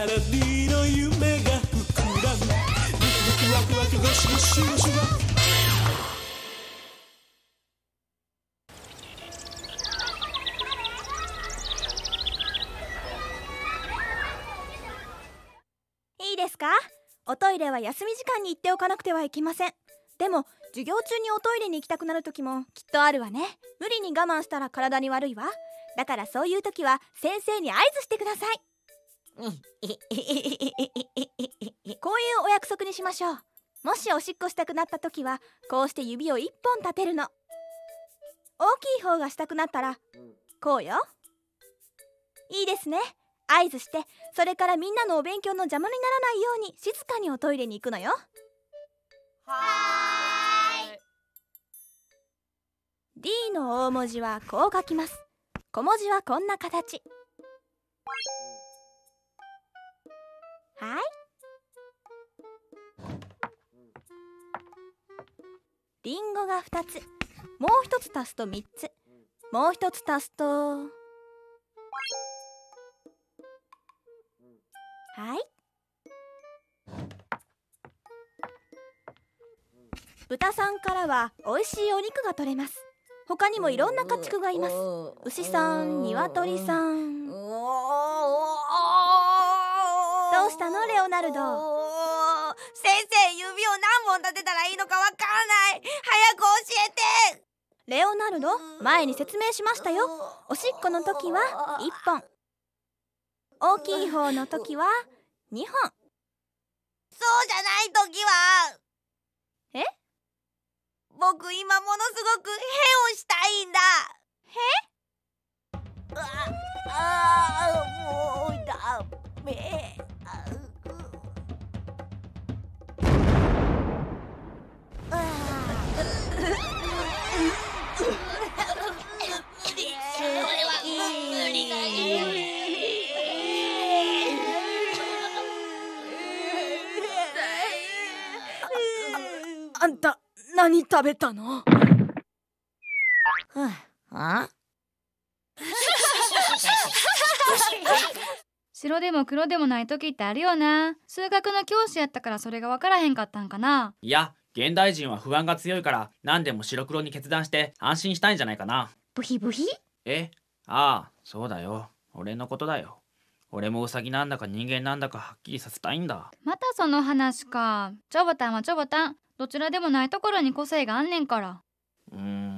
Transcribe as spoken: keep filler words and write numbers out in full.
ラリの夢が膨らむワクワクワクゴシゴシゴシゴいいですか？おトイレは休み時間に行っておかなくてはいけません。でも授業中におトイレに行きたくなる時もきっとあるわね。無理に我慢したら体に悪いわ。だからそういう時は先生に合図してください。こういうお約束にしましょう。もしおしっこしたくなった時はこうして指を一本立てるの。大きい方がしたくなったらこうよ。いいですね。合図して、それからみんなのお勉強の邪魔にならないように静かにおトイレに行くのよ。 はーい。 D の大文字はこう書きます。小文字はこんな形。はい。リンゴがふたつ、もうひとつ足すとみっつ、もうひとつ足すとはい。豚さんからはおいしいお肉が取れます。他にもいろんな家畜がいます。牛さん、鶏さん。どうしたのレオナルド？ 先生、指を何本立てたらいいのかわからない。早く教えて。 レオナルド、前に説明しましたよ。おしっこの時はいっぽん、大きい方の時はにほん。 そうじゃない時は。 え？ 僕今ものすごくへをしたいんだ。へ？ああ、もうダメ。 あんた何食べたの？ あ？ 白でも黒でもない時ってあるよな。数学の教師やったからそれが分からへんかったんかな。 いや、現代人は不安が強いから何でも白黒に決断して安心したいんじゃないかな。 ブヒブヒ？ え？ああ、そうだよ。俺のことだよ。俺もウサギなんだか人間なんだかはっきりさせたいんだ。 またその話か。チョボタンはチョボタン。どちらでもないところに個性があんねんから。 うーん